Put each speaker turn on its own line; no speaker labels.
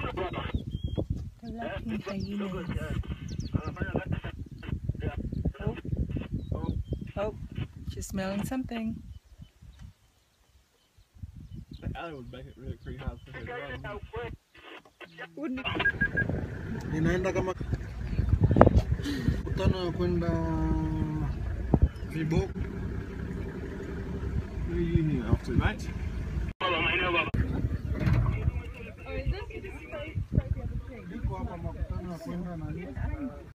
Kalaking hyenas. Oh, she's smelling something.
The alley would make it really pretty hard for her to run.
Wouldn't it?
Inaenda kama kutana kwenda Vibo.
Who are you here off to, mate?
Niko hapa makutano ya kwenda na